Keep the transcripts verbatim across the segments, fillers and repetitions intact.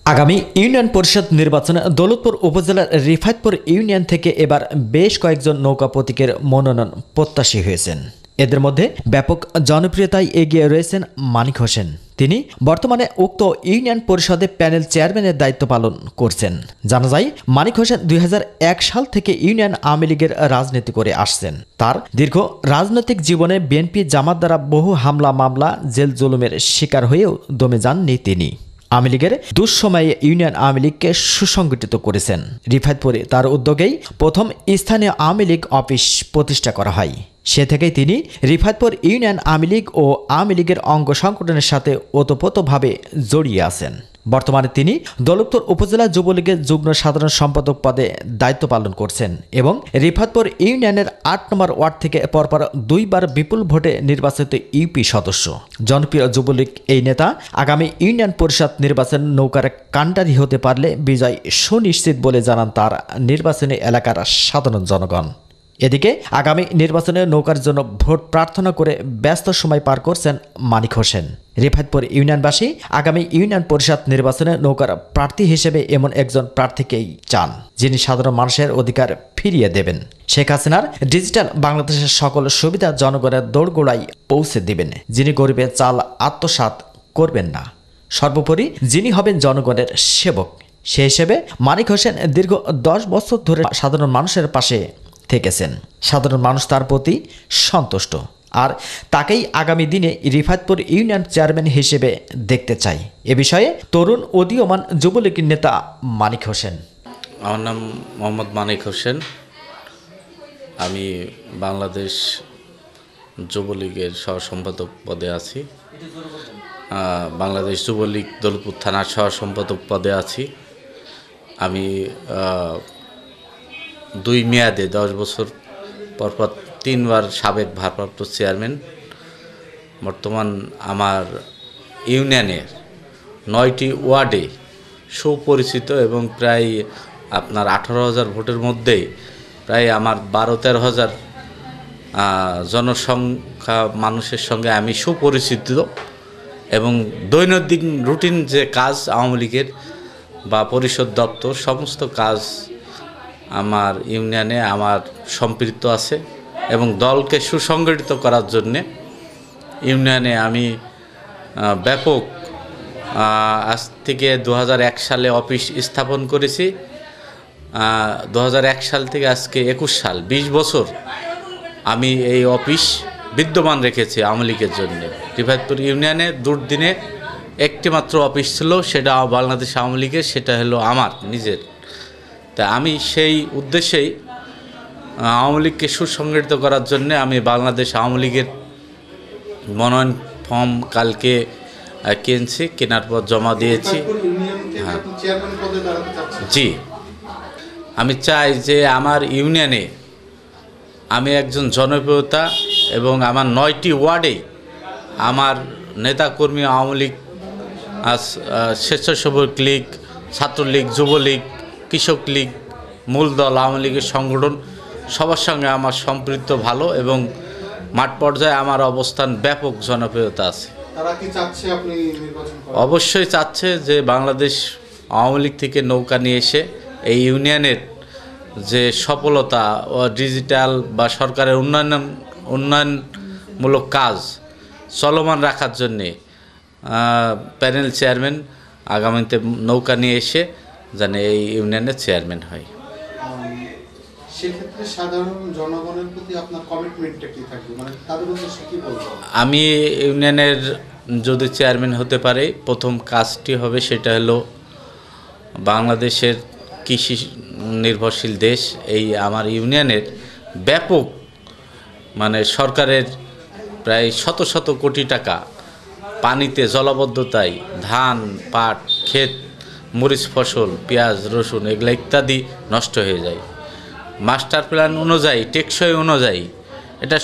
আগামী ইউনিয়ন পরিষদ নির্বাচনে দৌলতপুর উপজেলার রিফায়েতপুর ইউনিয়ন থেকে এবার বেশ কয়েকজন নৌকা প্রতীকের মনোনয়ন প্রত্যাশী হয়েছেন। এদের মধ্যে ব্যাপক জনপ্রিয়তায় এগিয়ে রয়েছেন মানিক হোসেন। তিনি বর্তমানে উক্ত ইউনিয়ন পরিষদে প্যানেল চেয়ারম্যানের দায়িত্ব পালন করছেন। জানা যায়, মানিক হোসেন দুই হাজার এক সাল থেকে ইউনিয়ন আওয়ামী লীগের রাজনীতি করে আসছেন। তার দীর্ঘ রাজনৈতিক জীবনে বিএনপি জামাত দ্বারা বহু হামলা মামলা জেল জুলুমের শিকার হয়েও দমে যাননি তিনি। আওয়ামী লীগের দুঃসময়ে ইউনিয়ন আওয়ামী লীগকে সুসংগঠিত করেছেন। রিফায়েতপুরে তার উদ্যোগেই প্রথম স্থানীয় আওয়ামী লীগ অফিস প্রতিষ্ঠা করা হয়। সে থেকেই তিনি রিফায়েতপুর ইউনিয়ন আওয়ামী লীগ ও আওয়ামী লীগের অঙ্গ সংগঠনের সাথে ওতপ্রোতভাবে জড়িয়ে আছেন। বর্তমানে তিনি দৌলতপুর উপজেলা যুবলীগের যুগ্ম সাধারণ সম্পাদক পদে দায়িত্ব পালন করছেন এবং রিফায়েতপুর ইউনিয়নের আট নম্বর ওয়ার্ড থেকে পরপর দুইবার বিপুল ভোটে নির্বাচিত ইউপি সদস্য। জনপ্রিয় যুবলীগ এই নেতা আগামী ইউনিয়ন পরিষদ নির্বাচন নৌকার কাণ্ডারি হতে পারলে বিজয় সুনিশ্চিত বলে জানান তার নির্বাচনী এলাকার সাধারণ জনগণ। এদিকে আগামী নির্বাচনে নৌকার জন্য ভোট প্রার্থনা করে ব্যস্ত সময় পার করছেন মানিক হোসেন। রিফায়েতপুর ইউনিয়নবাসী আগামী ইউনিয়ন পরিষদ নির্বাচনে নৌকার প্রার্থী হিসেবে এমন একজন প্রার্থীকেই চান, যিনি সাধারণ মানুষের অধিকার ফিরিয়ে দেবেন। শেখ হাসিনার ডিজিটাল বাংলাদেশের সকল সুবিধা জনগণের দোরগোড়ায় পৌঁছে দিবেন, যিনি গরিবের চাল আত্মসাৎ করবেন না, সর্বোপরি যিনি হবেন জনগণের সেবক। সে হিসেবে মানিক হোসেন দীর্ঘ দশ বছর ধরে সাধারণ মানুষের পাশে থেকেছেন। সাধারণ মানুষ তার প্রতি সন্তুষ্ট, আর তাকেই আগামী দিনে রিফায়েতপুর ইউনিয়ন চেয়ারম্যান হিসেবে দেখতে চাই। এ বিষয়ে তরুণ উদীয়মান যুবলীগের নেতা মানিক হোসেন। আমার নাম মোহাম্মদ মানিক হোসেন। আমি বাংলাদেশ যুবলীগের সহ সম্পাদক পদে আছি। বাংলাদেশ যুবলীগ দৌলতপুর থানার সহ সম্পাদক পদে আছি। আমি দুই মেয়াদে দশ বছর পরপর তিনবার সাবেক ভারপ্রাপ্ত চেয়ারম্যান। বর্তমান আমার ইউনিয়নের নয়টি ওয়ার্ডে সুপরিচিত এবং প্রায় আপনার আঠারো হাজার ভোটের মধ্যে প্রায় আমার বারো তেরো হাজার জনসংখ্যা মানুষের সঙ্গে আমি সুপরিচিত এবং দৈনন্দিন রুটিন যে কাজ আওয়ামী লীগের বা পরিষদ দপ্তর সমস্ত কাজ আমার ইউনিয়নে আমার সম্পৃক্ত আছে এবং দলকে সুসংগঠিত করার জন্যে ইউনিয়নে আমি ব্যাপক আজ থেকে দু হাজার এক সালে অফিস স্থাপন করেছি। দু হাজার এক সাল থেকে আজকে একুশ সাল বিশ বছর আমি এই অফিস বিদ্যমান রেখেছি আওয়ামী লীগের জন্য। রিফায়েতপুর ইউনিয়নে দুর্দিনে একটি মাত্র অফিস ছিল, সেটা বাংলাদেশ আওয়ামী লীগের, সেটা হলো আমার নিজের। তা আমি সেই উদ্দেশ্যেই আওয়ামী লীগকে সুসংগঠিত করার জন্য আমি বাংলাদেশ আওয়ামী লীগের মনোনয়ন ফর্ম কালকে কিনছি, কেনার পর জমা দিয়েছি। হ্যাঁ জি, আমি চাই যে আমার ইউনিয়নে আমি একজন জনপ্রিয়তা এবং আমার নয়টি ওয়ার্ডে আমার নেতাকর্মী আওয়ামী লীগ, স্বেচ্ছাসেবক লীগ, ছাত্রলীগ, যুবলীগ, কৃষক লীগ, মূল দল আওয়ামী লীগের সংগঠন সবার সঙ্গে আমার সম্পৃক্ত ভালো এবং মাঠ পর্যায়ে আমার অবস্থান ব্যাপক জনপ্রিয়তা আছে। তারা কি চাচ্ছে আপনি নির্বাচন করেন? অবশ্যই চাচ্ছে যে বাংলাদেশ আওয়ামী লীগ থেকে নৌকা নিয়ে এসে এই ইউনিয়নের যে সফলতা ও ডিজিটাল বা সরকারের উন্নয়ন উন্নয়নমূলক কাজ চলমান রাখার জন্যে প্যানেল চেয়ারম্যান আগামীতে নৌকা নিয়ে এসে যেন এই ইউনিয়নের চেয়ারম্যান হয়। সেক্ষেত্রে সাধারণ জনগণের প্রতি আপনার কমিটমেন্টটা কি থাকবে, মানে তাদের উদ্দেশ্যে কি বলবো? আমি ইউনিয়নের যদি চেয়ারম্যান হতে পারে প্রথম কাজটি হবে সেটা হলো বাংলাদেশের কৃষি নির্ভরশীল দেশ এই আমার ইউনিয়নের ব্যাপক মানে সরকারের প্রায় শত শত কোটি টাকা পানিতে জলাবদ্ধতায় ধান, পাট, ক্ষেত, মরিচ ফসল, পেঁয়াজ, রসুন এগুলো ইত্যাদি নষ্ট হয়ে যায়। মাস্টার প্ল্যান অনুযায়ী, টেকসই অনুযায়ী, এটা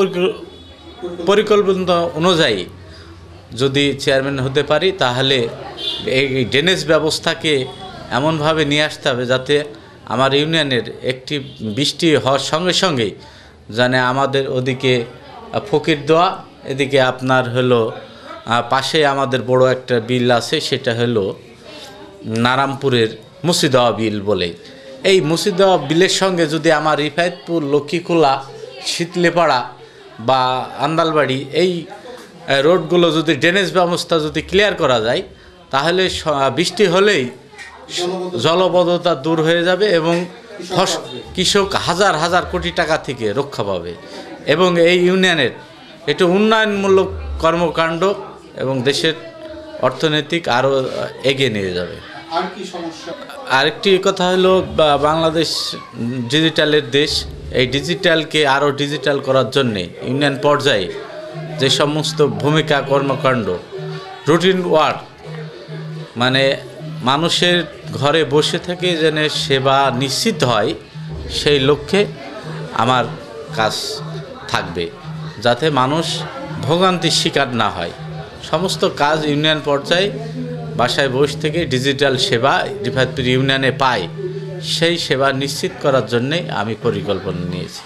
সুপরিকল্পনা অনুযায়ী যদি চেয়ারম্যান হতে পারি তাহলে এই ড্রেনেজ ব্যবস্থাকে এমনভাবে নিয়ে আসতে হবে যাতে আমার ইউনিয়নের একটি বৃষ্টি হওয়ার সঙ্গে সঙ্গেই জানে আমাদের ওদিকে ফকিরদোয়া, এদিকে আপনার হলো পাশে আমাদের বড় একটা বিল আছে, সেটা হলো নারামপুরের মুর্শিদাবাদ বিল বলে। এই মুর্শিদাবাদ বিলের সঙ্গে যদি আমার রিফায়েতপুর, লক্ষ্মীখোলা, শীতলেপাড়া বা আন্দালবাড়ি এই রোডগুলো যদি ড্রেনেজ ব্যবস্থা যদি ক্লিয়ার করা যায়, তাহলে বৃষ্টি হলেই জলবদ্ধতা দূর হয়ে যাবে এবং কৃষক হাজার হাজার কোটি টাকা থেকে রক্ষা পাবে এবং এই ইউনিয়নের একটু উন্নয়নমূলক কর্মকাণ্ড এবং দেশের অর্থনৈতিক আরও এগিয়ে নিয়ে যাবে। আর কি সমস্যা? আরেকটি কথা হলো বাংলাদেশ ডিজিটালের দেশ। এই ডিজিটালকে আরও ডিজিটাল করার জন্যে ইউনিয়ন পর্যায়ে যে সমস্ত ভূমিকা, কর্মকাণ্ড, রুটিন ওয়ার্ক, মানে মানুষের ঘরে বসে থেকে যেন সেবা নিশ্চিত হয়, সেই লক্ষ্যে আমার কাজ থাকবে, যাতে মানুষ ভোগান্তির শিকার না হয়। সমস্ত কাজ ইউনিয়ন পর্যায়ে বাসায় বসে থেকে ডিজিটাল সেবা রিফায়েতপুর ইউনিয়নে পায়, সেই সেবা নিশ্চিত করার জন্যে আমি পরিকল্পনা নিয়েছি।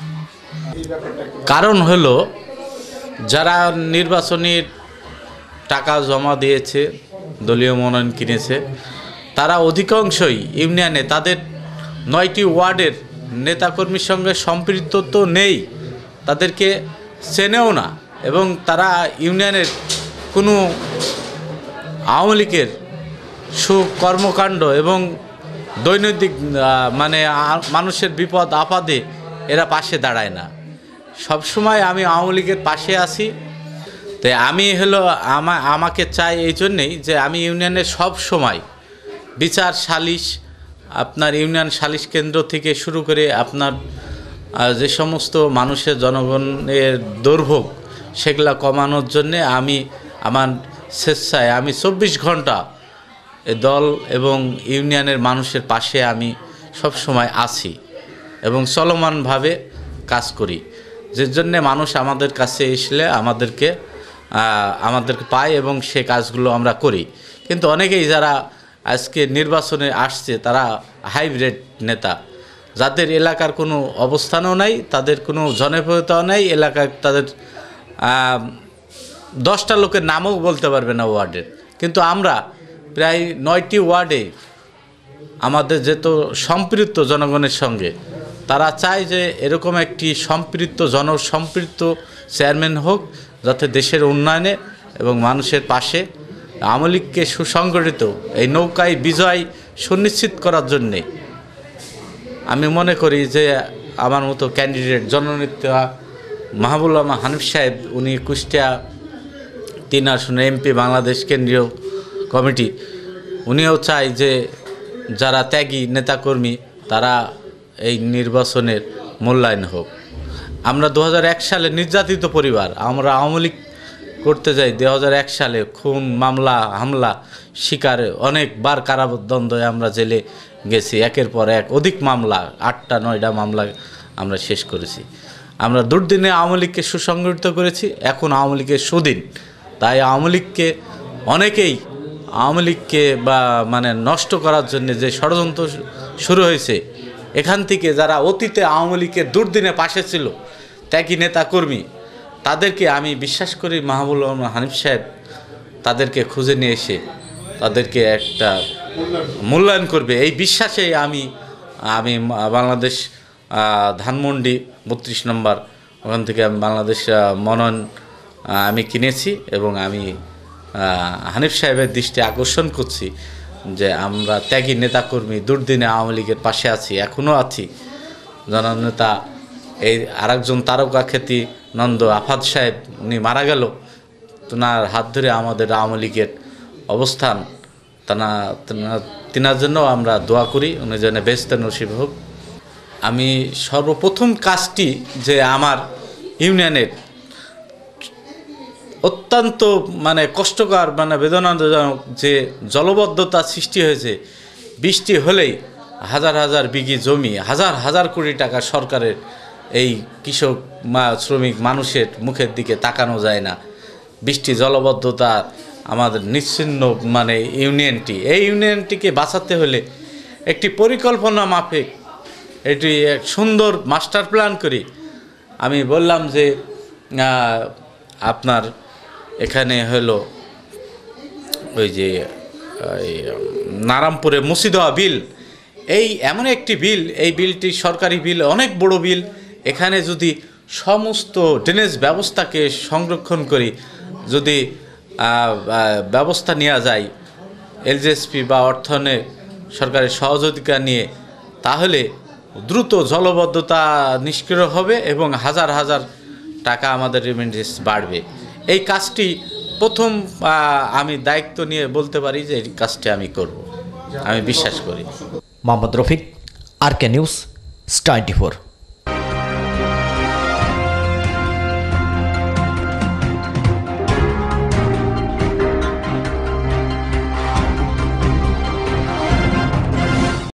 কারণ হলো, যারা নির্বাচনের টাকা জমা দিয়েছে, দলীয় মনোনয়ন কিনেছে, তারা অধিকাংশই ইউনিয়নে তাদের নয়টি ওয়ার্ডের নেতাকর্মীর সঙ্গে সম্পৃক্ত তো নেই, তাদেরকে চেনেও না এবং তারা ইউনিয়নের কোনো আওয়ামী লীগের সুকর্মকাণ্ড এবং দৈনন্দিন মানে মানুষের বিপদ আপদে এরা পাশে দাঁড়ায় না। সবসময় আমি আওয়ামী লীগের পাশে আছি। তাই আমি হলো আমা আমাকে চাই এই জন্যেই যে আমি ইউনিয়নের সব সময় বিচার সালিশ, আপনার ইউনিয়ন সালিশ কেন্দ্র থেকে শুরু করে আপনার যে সমস্ত মানুষের জনগণের দুর্ভোগ, সেগুলা কমানোর জন্যে আমি আমার স্বেচ্ছায় আমি চব্বিশ ঘন্টা দল এবং ইউনিয়নের মানুষের পাশে আমি সব সময় আছি এবং চলমানভাবে কাজ করি, যে জন্যে মানুষ আমাদের কাছে এসলে আমাদেরকে আমাদেরকে পায় এবং সে কাজগুলো আমরা করি। কিন্তু অনেকেই যারা আজকে নির্বাচনে আসছে, তারা হাইব্রিড নেতা, যাদের এলাকার কোনো অবস্থানও নাই, তাদের কোনো জনপ্রিয়তাও নাই, এলাকায় তাদের দশটা লোকের নামও বলতে পারবে না ওয়ার্ডের। কিন্তু আমরা প্রায় নয়টি ওয়ার্ডে আমাদের যেহেতু সম্পৃক্ত জনগণের সঙ্গে, তারা চায় যে এরকম একটি সম্পৃক্ত জনসম্পৃক্ত চেয়ারম্যান হোক, যাতে দেশের উন্নয়নে এবং মানুষের পাশে আওয়ামী লীগকে সুসংগঠিত এই নৌকায় বিজয় সুনিশ্চিত করার জন্যে আমি মনে করি যে আমার মতো ক্যান্ডিডেট জননেতা মাহবুবুল আলম হানিফ সাহেব, উনি কুষ্টিয়া তিন আসনে এমপি, বাংলাদেশ কেন্দ্রীয় কমিটি, উনিও চায় যে যারা ত্যাগী নেতাকর্মী তারা এই নির্বাচনের মূল্যায়ন হোক। আমরা দু হাজার এক সালে নির্যাতিত পরিবার, আমরা আওয়ামী লীগ করতে যাই দু হাজার এক সালে খুন, মামলা, হামলা শিকারে অনেকবার কারাদণ্ডে আমরা জেলে গেছি, একের পর এক অধিক মামলা, আটটা নয়টা মামলা আমরা শেষ করেছি। আমরা দুর্দিনে আওয়ামী লীগকে সুসংগঠিত করেছি, এখন আওয়ামী লীগের সুদিন। তাই আওয়ামী লীগকে অনেকেই আওয়ামী লীগকে বা মানে নষ্ট করার জন্য যে ষড়যন্ত্র শুরু হয়েছে, এখান থেকে যারা অতীতে আওয়ামী লীগের দুর্দিনে পাশে ছিল ত্যাগী নেতা কর্মী, তাদেরকে আমি বিশ্বাস করি মাহবুবুল আলম হানিফ সাহেব তাদেরকে খুঁজে নিয়ে এসে তাদেরকে একটা মূল্যায়ন করবে, এই বিশ্বাসে আমি আমি বাংলাদেশ ধানমন্ডি বত্রিশ নম্বর ওখান থেকে আমি বাংলাদেশ মনোনয়ন আমি কিনেছি এবং আমি হানিফ সাহেবের দৃষ্টি আকর্ষণ করছি যে আমরা ত্যাগী নেতাকর্মী দুর্দিনে আওয়ামী লীগের পাশে আছি, এখনও আছি। জননেতা এই আরেকজন তারকা খ্যাতি নন্দ আফাদ সাহেব, উনি মারা গেল, তেনার হাত ধরে আমাদের আওয়ামী লীগের অবস্থান, তেনা তেনার জন্য আমরা দোয়া করি, উনি যেন বেহেশতে নসিব হোক। আমি সর্বপ্রথম কাজটি যে আমার ইউনিয়নের অত্যন্ত মানে কষ্টকর মানে বেদনাজনক যে জলবদ্ধতা সৃষ্টি হয়েছে, বৃষ্টি হলেই হাজার হাজার বিঘি জমি, হাজার হাজার কোটি টাকা সরকারের এই কৃষক মা শ্রমিক মানুষের মুখের দিকে তাকানো যায় না। বৃষ্টি জলবদ্ধতা আমাদের নিশ্চিহ্ন মানে ইউনিয়নটি, এই ইউনিয়নটিকে বাঁচাতে হলে একটি পরিকল্পনা মাফিক এটি এক সুন্দর মাস্টার প্ল্যান করি। আমি বললাম যে আপনার এখানে হলো ওই যে এই নারায়ণপুরে মুসিদা বিল, এই এমন একটি বিল, এই বিলটি সরকারি বিল, অনেক বড় বিল। এখানে যদি সমস্ত ড্রেনেজ ব্যবস্থাকে সংরক্ষণ করি, যদি ব্যবস্থা নেওয়া যায় এলজিএসপি বা অর্থায়নে সরকারের সহযোগিতা নিয়ে, তাহলে দ্রুত জলবদ্ধতা নিষ্ক্রিয় হবে এবং হাজার হাজার টাকা আমাদের রেমিটেন্স বাড়বে। এই কাজটি প্রথম আমি দায়িত্ব নিয়ে বলতে পারি যে এই কাজটি আমি করব, আমি বিশ্বাস করি। Mohammad Rafiq, R K news, twenty four.